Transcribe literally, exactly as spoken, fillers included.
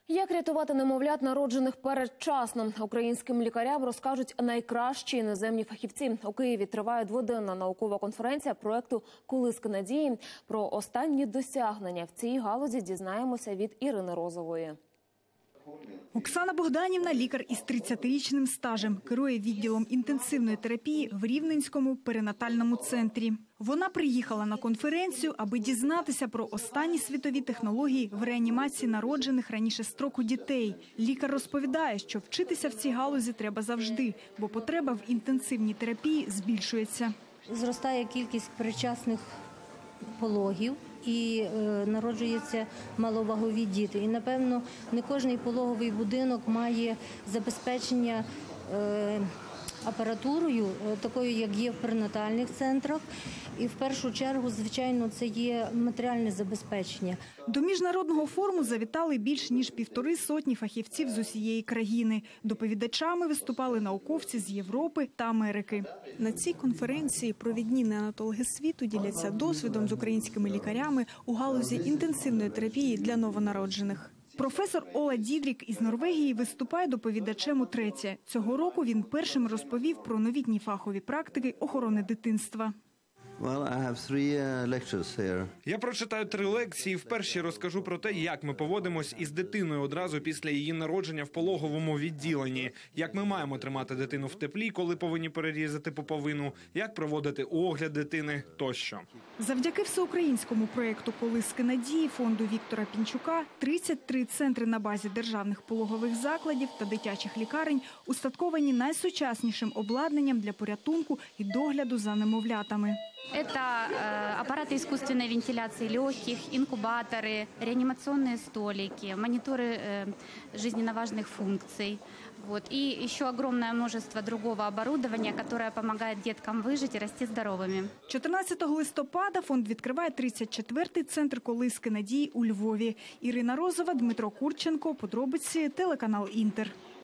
Як рятувати немовлят, народжених передчасно? Українським лікарям розкажуть найкращі іноземні фахівці. У Києві триває дводенна наукова конференція проєкту «Колиски надії». Про останні досягнення в цій галузі дізнаємося від Ірини Розової. Оксана Богданівна – лікар із тридцятирічним стажем. Керує відділом інтенсивної терапії в Рівненському перинатальному центрі. Вона приїхала на конференцію, аби дізнатися про останні світові технології в реанімації народжених раніше строку дітей. Лікар розповідає, що вчитися в цій галузі треба завжди, бо потреба в інтенсивній терапії збільшується. Зростає кількість передчасних пологів. І е, народжуються маловагові діти. І, напевно, не кожний пологовий будинок має забезпечення е, апаратурою, е, такою, як є в перинатальних центрах. І в першу чергу, звичайно, це є матеріальне забезпечення. До міжнародного форуму завітали більш ніж півтори сотні фахівців з усієї країни. Доповідачами виступали науковці з Європи та Америки. На цій конференції провідні неонатологи світу діляться досвідом з українськими лікарями у галузі інтенсивної терапії для новонароджених. Професор Ола Дідрік із Норвегії виступає доповідачем утретє. Цього року він першим розповів про новітні фахові практики охорони дитинства. Я прочитаю три лекції. В першій розкажу про те, як ми поводимось із дитиною одразу після її народження в пологовому відділенні, як ми маємо тримати дитину в теплі, коли повинні перерізати пуповину, як проводити огляд дитини тощо. Завдяки всеукраїнському проєкту «Колиски надії» фонду Віктора Пінчука тридцять три центри на базі державних пологових закладів та дитячих лікарень устатковані найсучаснішим обладнанням для порятунку і догляду за немовлятами. Это э, аппараты искусственной вентиляции легких, инкубаторы, реанимационные столики, мониторы э, жизненно важных функций. Вот. И еще огромное множество другого оборудования, которое помогает деткам выжить и расти здоровыми. чотирнадцятого листопада фонд відкриває тридцять четвертий центр «Колиски надії» у Львові. Ірина Розова, Дмитро Курченко. Подробиці телеканал «Інтер».